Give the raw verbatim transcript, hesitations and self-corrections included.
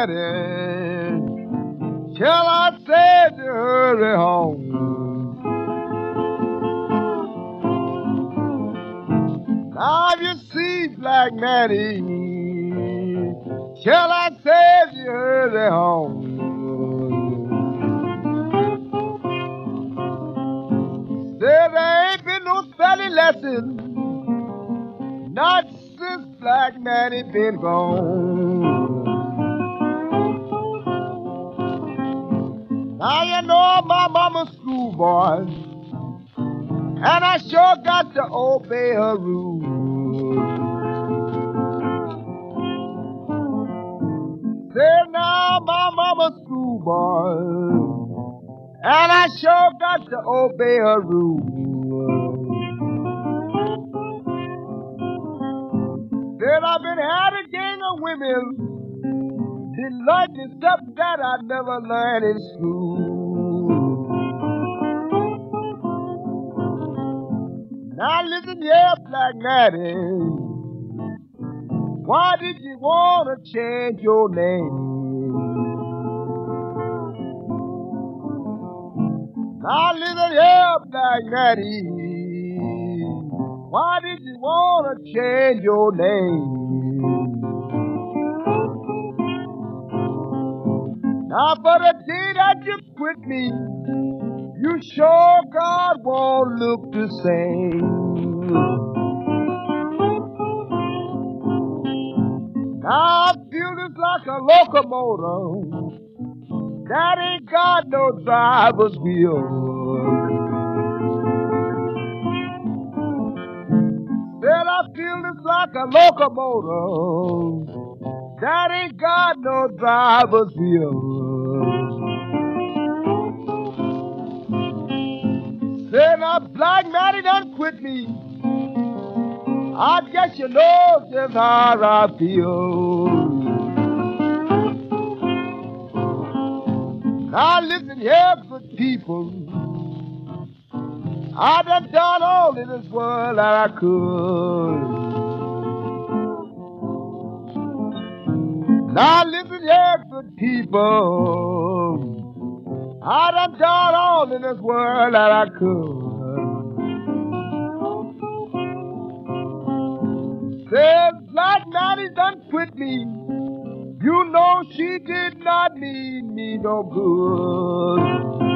Mattie, shall I say to hurry home? Now you see, Black Mattie, shall I say to hurry home? Say there ain't been no study lesson, not since Black Mattie been gone. Now you know my mama's schoolboy, and I sure got to obey her rules. Say now my mama's schoolboy, and I sure got to obey her rules. Said I've been had a gang of women, been learning stuff that I never learned in school. Now listen here, Black Mattie, why did you want to change your name? Now listen here, Black Mattie, why did you want to change your name? Now for the day that you quit me, you sure God won't look the same. Now I feel it's like a locomotive that ain't got no driver's wheel. Said I feel it's like a locomotive that ain't got no driver's wheel. Said now Black Mattie done quit me, I guess you know just how I feel. Now listen here, good people, I done done all in this world that I could. Now listen here, good people, I done done all in this world that I could. Says Black Mattie done quit me, you know she did not mean me no good.